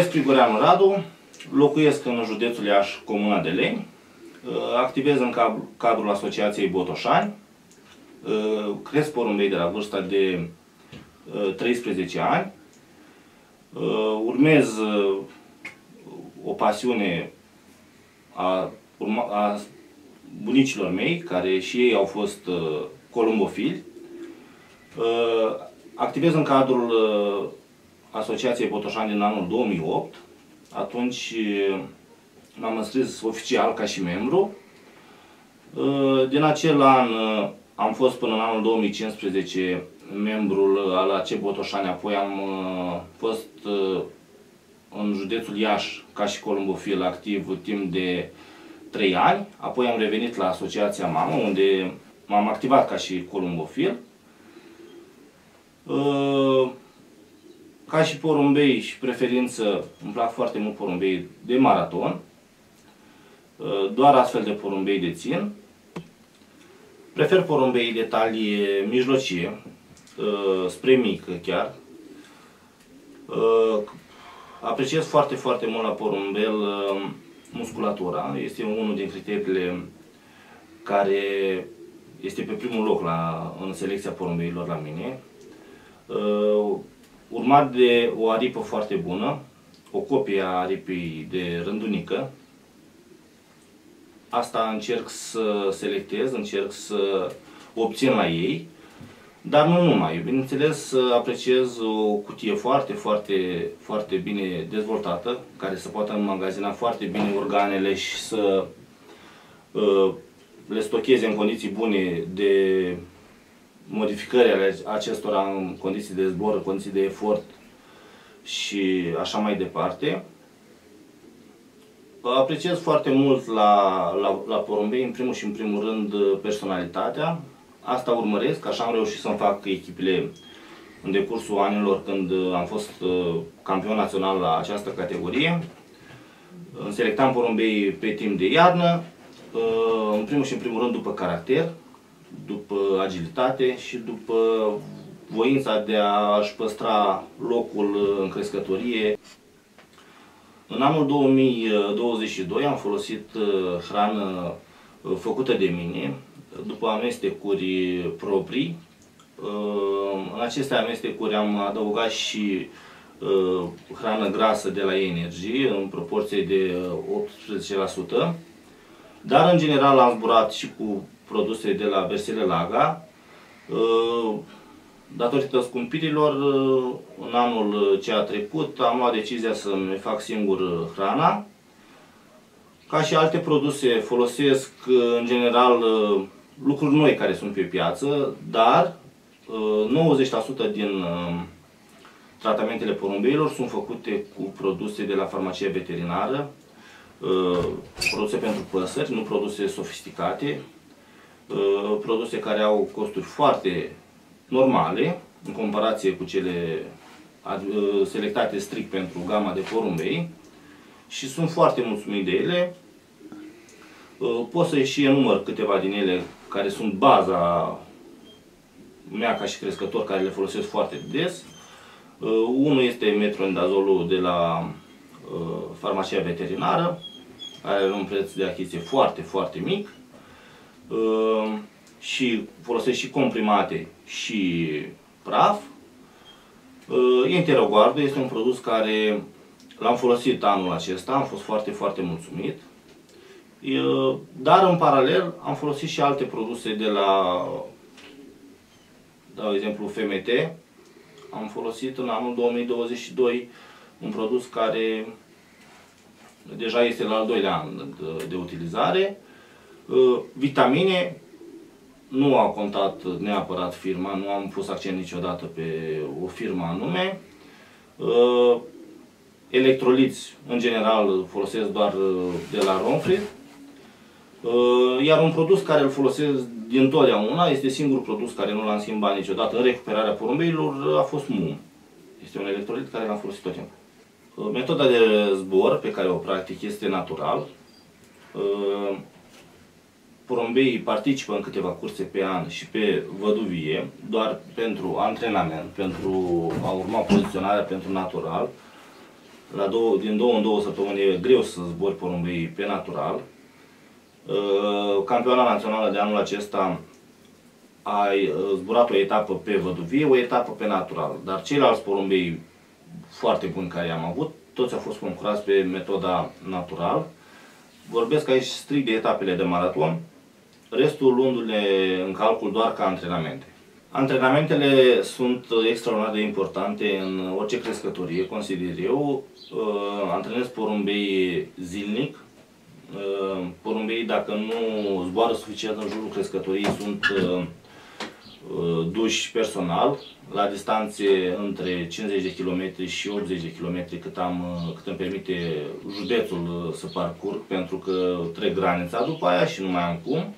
numesc Grigoreanu Radu, locuiesc în județul Iași, Comuna de Leni, activez în cadrul Asociației Botoșani, cresc porumbei de la vârsta de 13 ani, urmez o pasiune a bunicilor mei, care și ei au fost columbofili. Activez în cadrul Asociației Botoșani din anul 2008. Atunci m-am înscris oficial ca și membru. Din acel an am fost până în anul 2015 membrul al AC Botoșani, apoi am fost în județul Iași ca și columbofil activ timp de 3 ani, apoi am revenit la Asociația Mamă, unde m-am activat ca și columbofil. Ca și porumbei și preferință, îmi plac foarte mult porumbei de maraton, doar astfel de porumbei dețin. Prefer porumbei de talie mijlocie, spre mică chiar. Apreciez foarte, foarte mult la porumbel musculatura. Este unul din criteriile care este pe primul loc în selecția porumbeilor la mine. Urmat de o aripă foarte bună, o copie a aripei de rândunică. Asta încerc să selectez, încerc să obțin la ei, dar nu numai. Bineînțeles, apreciez o cutie foarte, foarte, foarte bine dezvoltată, care să poată înmagazina foarte bine organele și să le stocheze în condiții bune de modificări ale acestora în condiții de zbor, în condiții de efort și așa mai departe. Apreciez foarte mult la porumbei, în primul și în primul rând, personalitatea. Asta urmăresc, așa am reușit să-mi fac echipele în decursul anilor când am fost campion național la această categorie. Selectam porumbei pe timp de iarnă, în primul și în primul rând după caracter, după agilitate și după voința de a-și păstra locul în crescătorie. În anul 2022 am folosit hrană făcută de mine, după amestecuri proprii. În aceste amestecuri am adăugat și hrană grasă de la Energy în proporție de 18%, dar în general am zburat și cu produse de la Versele Laga. Datorită scumpirilor, în anul ce a trecut am luat decizia să-mi fac singur hrana. Ca și alte produse folosesc în general lucruri noi care sunt pe piață, dar 90% din tratamentele porumbeilor sunt făcute cu produse de la farmacia veterinară, produse pentru păsări, nu produse sofisticate, produse care au costuri foarte normale în comparație cu cele selectate strict pentru gama de porumbei și sunt foarte mulțumit de ele. Pot să și enumăr câteva din ele care sunt baza mea ca și crescător, care le folosesc foarte des. Unul este metronidazolul de la farmacia veterinară, are un preț de achiziție foarte, foarte mic. Și folosesc și comprimate și praf. Enteroguardul este un produs care l-am folosit anul acesta, am fost foarte, foarte mulțumit. Dar în paralel am folosit și alte produse de la, dau exemplu, FMT. Am folosit în anul 2022 un produs care deja este la al doilea an de utilizare. Vitamine, nu a contat neapărat firma, nu am pus accent niciodată pe o firmă anume. Electroliți, în general, folosesc doar de la Ronfrid. Iar un produs care îl folosesc dintotdeauna, este singurul produs care nu l-am schimbat niciodată în recuperarea porumbeilor, a fost MUM. Este un electrolit care l-am folosit tot timpul. Metoda de zbor pe care o practic este natural. Porumbeii participă în câteva curse pe an și pe văduvie, doar pentru antrenament, pentru a urma poziționarea pentru natural. din 2 în 2 săptămâni e greu să zbori porumbei pe natural. Campioana națională de anul acesta a zburat o etapă pe văduvie, o etapă pe natural. Dar ceilalți porumbei foarte buni care i-am avut, toți au fost concurați pe metoda natural. Vorbesc aici strict de etapele de maraton, restul luându-le în calcul doar ca antrenamente. Antrenamentele sunt extraordinar de importante în orice crescătorie, consider eu. Antrenez porumbei zilnic. Porumbei, dacă nu zboară suficient în jurul crescătoriei, sunt duși personal la distanțe între 50 de km și 80 de km cât îmi permite județul să parcurg, pentru că trec granița după aia și nu mai am cum.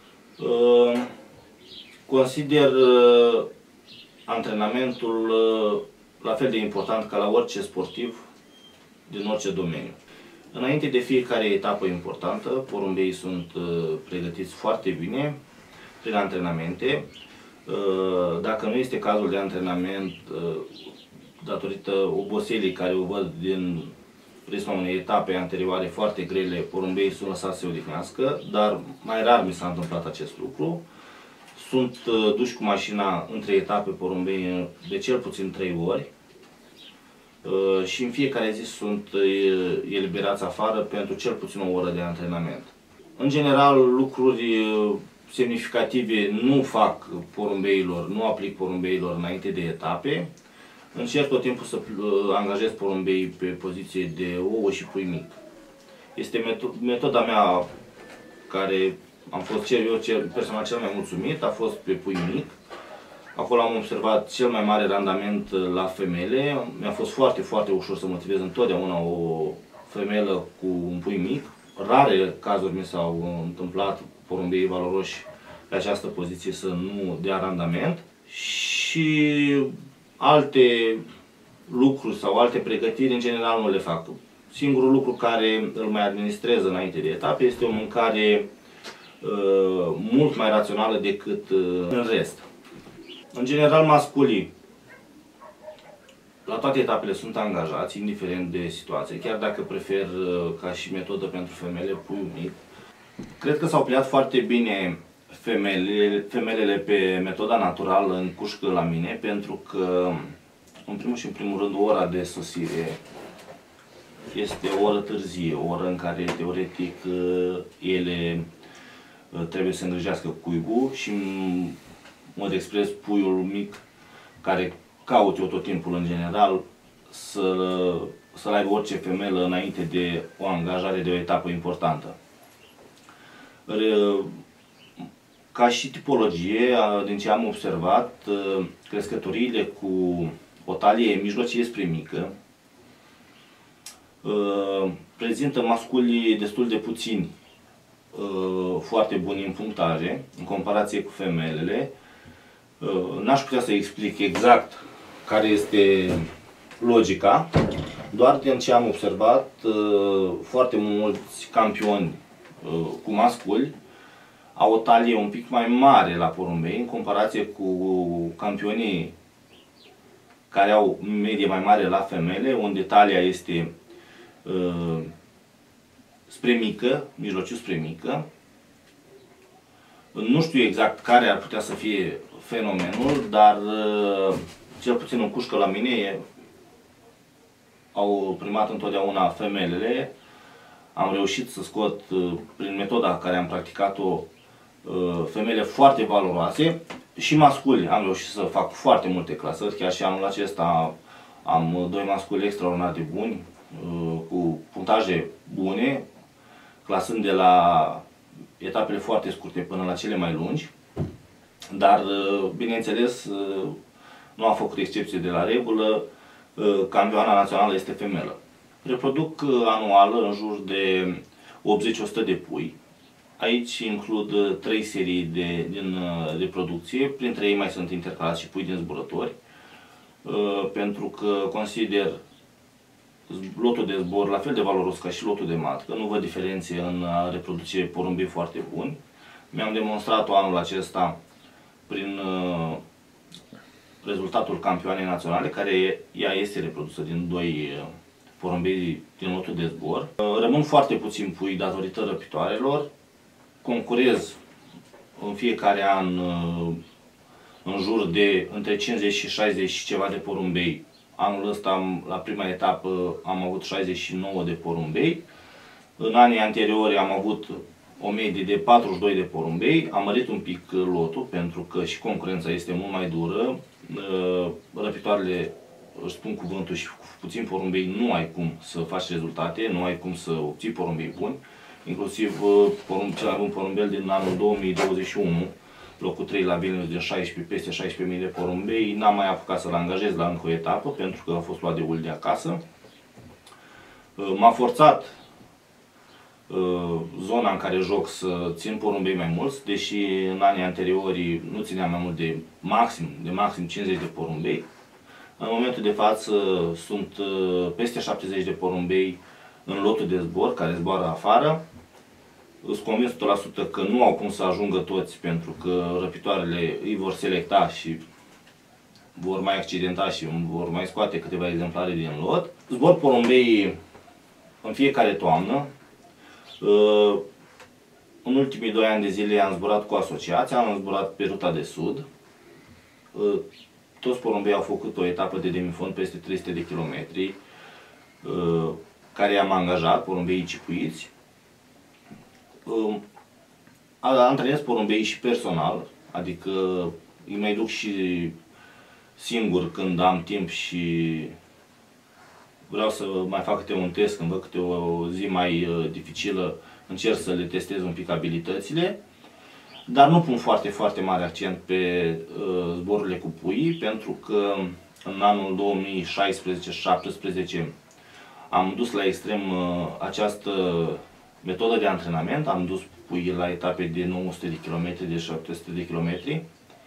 Consider antrenamentul la fel de important ca la orice sportiv din orice domeniu. Înainte de fiecare etapă importantă, porumbeii sunt pregătiți foarte bine prin antrenamente. Dacă nu este cazul de antrenament, datorită oboselii care o văd din prisma unei etape anterioare foarte grele, porumbeii sunt lăsați să se odihnească, dar mai rar mi s-a întâmplat acest lucru. Sunt duși cu mașina între etape porumbei de cel puțin 3 ori și în fiecare zi sunt eliberați afară pentru cel puțin o oră de antrenament. În general, lucruri semnificative nu fac porumbeilor, nu aplic porumbeilor înainte de etape. Încerc tot timpul să angajez porumbei pe poziție de ouă și pui mic. Este metoda mea care am fost personal cel mai mulțumit, a fost pe pui mic. Acolo am observat cel mai mare randament la femele. Mi-a fost foarte, foarte ușor să motivez întotdeauna o femelă cu un pui mic. Rare cazuri mi s-au întâmplat porumbei valoroși pe această poziție să nu dea randament. Și alte lucruri sau alte pregătiri în general nu le fac. Singurul lucru care îl mai administrez înainte de etape este o mâncare mult mai rațională decât în rest. În general, masculii la toate etapele sunt angajați, indiferent de situație, chiar dacă prefer ca și metodă pentru femele puiul mic. Cred că s-au pliat foarte bine femelele pe metoda naturală în cușcă la mine, pentru că, în primul și în primul rând, ora de sosire este o oră târzie, o oră în care, teoretic, ele trebuie să îngrijească cuibul și, în mod expres, puiul mic, care caut eu tot timpul în general, să-l aibă orice femelă înainte de o angajare de o etapă importantă. Ca și tipologie, din ce am observat, crescătoriile cu o talie mijlocie spre mică prezintă masculii destul de puțini foarte buni în punctaje, în comparație cu femelele. N-aș putea să explic exact care este logica, doar din ce am observat, foarte mulți campioni cu masculi au o talie un pic mai mare la porumbei în comparație cu campionii care au medie mai mare la femele, unde talia este spre mică, mijlociu spre mică. Nu știu exact care ar putea să fie fenomenul, dar cel puțin în cușcă la mine au primat întotdeauna femelele. Am reușit să scot, prin metoda care am practicat-o, femele foarte valoroase și masculi. Am reușit să fac foarte multe clasări, chiar și anul acesta am 2 masculi extraordinar de buni, cu punctaje bune, clasând de la etapele foarte scurte până la cele mai lungi, dar, bineînțeles, nu am făcut excepție de la regulă, campioana națională este femelă. Reproduc anual în jur de 80-100 de pui. Aici includ 3 serii din reproducție, printre ei mai sunt intercalați și pui din zburători, pentru că consider lotul de zbor la fel de valoros ca și lotul de matcă, nu văd diferențe în a reproduce porumbei foarte buni. Mi-am demonstrat-o anul acesta prin rezultatul campioanei naționale, care ea este reprodusă din 2 porumbei din lotul de zbor. Rămân foarte puțini pui datorită răpitoarelor. Concurez în fiecare an în jur de între 50 și 60 și ceva de porumbei. Anul ăsta, la prima etapă, am avut 69 de porumbei. În anii anteriori am avut o medie de 42 de porumbei. Am mărit un pic lotul pentru că și concurența este mult mai dură. Răpitoarele își spun cuvântul și cu puțin porumbei nu ai cum să faci rezultate, nu ai cum să obții porumbei buni. Inclusiv cel mai bun porumbel din anul 2021, locul 3 la Vilnius din 16, peste 16.000 de porumbei, n-am mai apucat să-l angajez la încă o etapă pentru că a fost luat de ul de acasă. M-a forțat zona în care joc să țin porumbei mai mulți, deși în anii anteriori nu țineam mai mult de maxim 50 de porumbei. În momentul de față sunt peste 70 de porumbei în lotul de zbor, care zboară afară. Sunt convins 100% că nu au cum să ajungă toți, pentru că răpitoarele îi vor selecta și vor mai accidenta și vor mai scoate câteva exemplare din lot. Zbor porumbei în fiecare toamnă. În ultimii 2 ani de zile am zburat cu asociația, am zburat pe ruta de sud. Toți porumbei au făcut o etapă de demifond peste 300 de kilometri, care i-am angajat, porumbeii cipuiți. Antrenez porumbei și personal, adică îi mai duc și singur când am timp și vreau să mai fac câte un test, când văd câte o zi mai dificilă, încerc să le testez un pic abilitățile. Dar nu pun foarte mare accent pe zborurile cu puii, pentru că în anul 2016-17 am dus la extrem această metodă de antrenament. Am dus puii la etape de 900 de km, de 700 de km.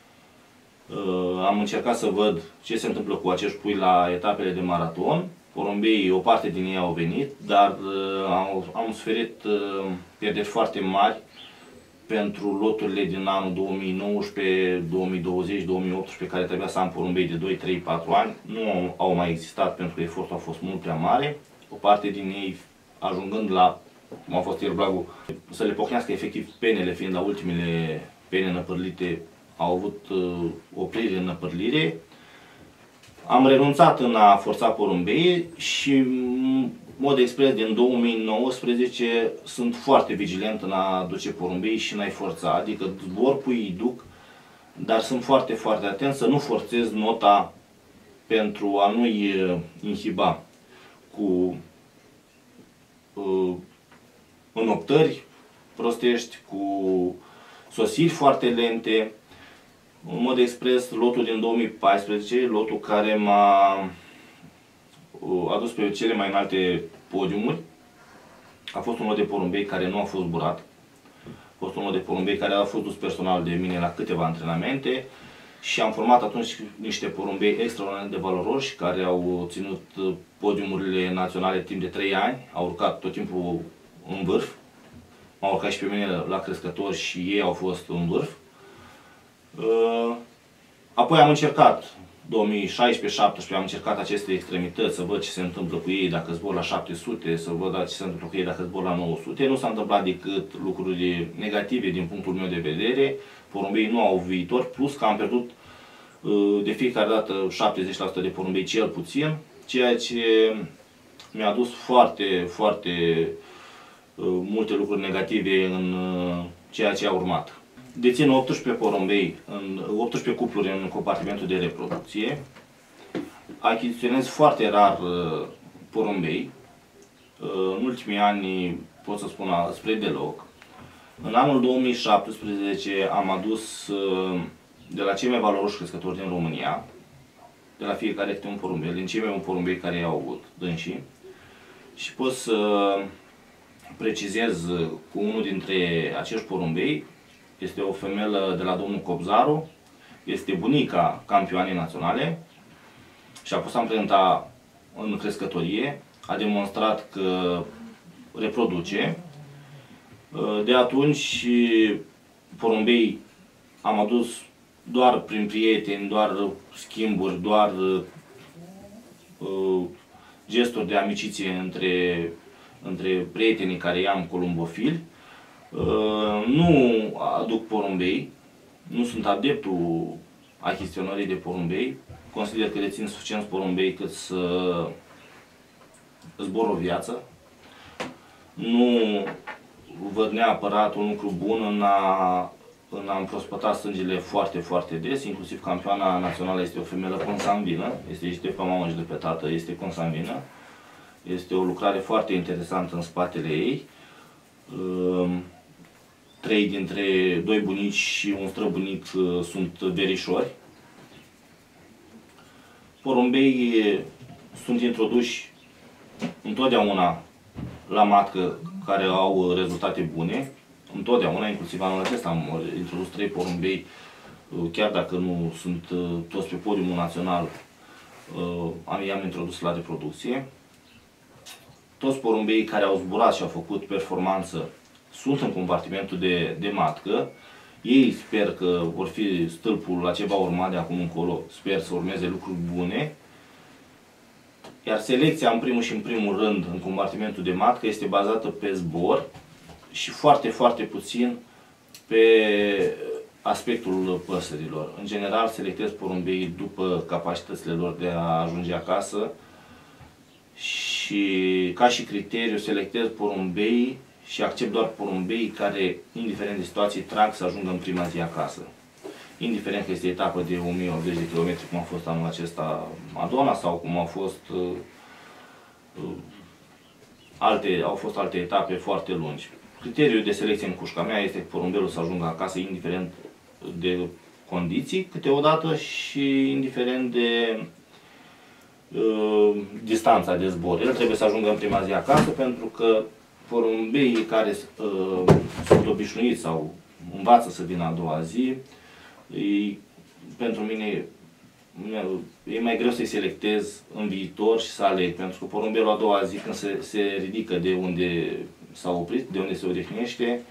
Am încercat să văd ce se întâmplă cu acești pui la etapele de maraton. Porumbeii, o parte din ei au venit, dar am suferit pierderi foarte mari pentru loturile din anul 2019, 2020, 2018, care trebuia să am porumbei de 2, 3, 4 ani. Nu au mai existat pentru că efortul a fost mult prea mare. O parte din ei ajungând la, cum a fost ierblagul, să le pocnească efectiv penele, fiind la ultimele pene năpârlite, au avut oprire în năpârlire. Am renunțat în a forța porumbei și, în mod expres, din 2019 sunt foarte vigilent în a duce porumbei și în a-i forța. Adică zbor puii îi duc, dar sunt foarte atent să nu forțez nota pentru a nu-i inhiba cu înoptări prostești, cu sosiri foarte lente. În mod expres, lotul din 2014, lotul care m-a adus pe cele mai înalte podiumuri, a fost un lot de porumbei care nu a fost zburat. A fost un lot de porumbei care a fost dus personal de mine la câteva antrenamente și am format atunci niște porumbei extraordinar de valoroși care au ținut podiumurile naționale timp de 3 ani, au urcat tot timpul în vârf. M-au urcat și pe mine la crescători și ei au fost în vârf. Apoi am încercat, 2016-17, am încercat aceste extremități, să văd ce se întâmplă cu ei dacă zbor la 700, să văd ce se întâmplă cu ei dacă zbor la 900. Nu s-a întâmplat decât lucruri negative din punctul meu de vedere. Porumbei nu au viitor, plus că am pierdut de fiecare dată 70% de porumbei cel puțin, ceea ce mi-a adus foarte multe lucruri negative în ceea ce a urmat. Dețin 18 porumbei, 18 cupluri în compartimentul de reproducție. Achiziționez foarte rar porumbei. În ultimii ani, pot să spun, spre deloc. În anul 2017 am adus de la cei mai valoroși crescători din România, de la fiecare câte un porumbel, din cei mai buni porumbei care i-au avut dânsii. Și pot să precizez cu unul dintre acești porumbei. Este o femelă de la domnul Cobzaru, este bunica campioanei naționale și a fost amprenta în crescătorie, a demonstrat că reproduce. De atunci porumbei am adus doar prin prieteni, doar schimburi, doar gesturi de amiciție între prietenii care i-am columbofili. Nu aduc porumbei, nu sunt adeptul achiziționării de porumbei. Consider că dețin suficient porumbei cât să zbor o viață. Nu văd neapărat un lucru bun în a împrospăta sângele foarte, foarte des, inclusiv campioana națională este o femeie consanguină, este și de pe mamă și de pe tată, este consanguină. Este o lucrare foarte interesantă în spatele ei. 2 bunici și un străbunic sunt verișori. Porumbei sunt introduși întotdeauna la matcă care au rezultate bune. Întotdeauna, inclusiv anul acesta, am introdus 3 porumbei, chiar dacă nu sunt toți pe podiumul național, i-am introdus la reproducție. Toți porumbeii care au zburat și au făcut performanță sunt în compartimentul de matcă. Ei sper că vor fi stâlpul la ce va urma de acum încolo, sper să urmeze lucruri bune. Iar selecția, în primul și în primul rând, în compartimentul de matcă, este bazată pe zbor și foarte, foarte puțin pe aspectul păsărilor. În general, selectez porumbei după capacitățile lor de a ajunge acasă și, ca și criteriu, selectez porumbei și accept doar porumbei care, indiferent de situație, trag să ajungă în prima zi acasă. Indiferent că este etapă de 1080 de km, cum a fost anul acesta Madonna, sau cum au fost alte etape foarte lungi. Criteriul de selecție în cușca mea este că porumbelul să ajungă acasă, indiferent de condiții, câteodată, și indiferent de distanța de zbor. El trebuie să ajungă în prima zi acasă, pentru că porumbeii care sunt obișnuiți sau învață să vină a doua zi, pentru mine e mai greu să-i selectez în viitor și să aleg, pentru că porumbelul a doua zi, când se ridică de unde s-a oprit, de unde se odihnește,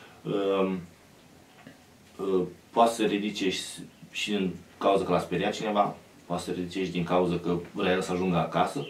poate să se ridice și din cauza că l-a speriat cineva, poate să se ridice și din cauza că vrea el să ajungă acasă.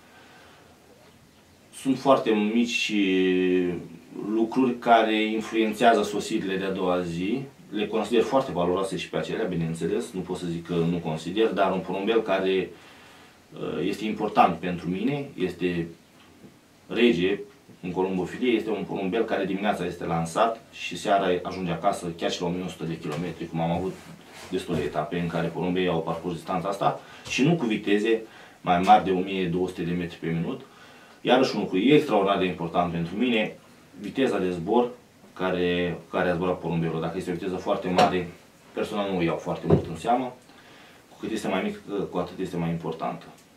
Sunt foarte mici lucruri care influențează sosirile de a doua zi. Le consider foarte valoroase și pe acelea, bineînțeles, nu pot să zic că nu consider, dar un porumbel care este important pentru mine, este rege în columbofilie, este un porumbel care dimineața este lansat și seara ajunge acasă chiar și la 1100 de km, cum am avut destule etape în care porumbeii au parcurs distanța asta și nu cu viteze mai mari de 1200 de metri pe minut. Iarăși un lucru extraordinar de important pentru mine, viteza de zbor care a zburat porumbelul. Dacă este o viteză foarte mare, personal nu o iau foarte mult în seamă, cu cât este mai mic, cu atât este mai importantă.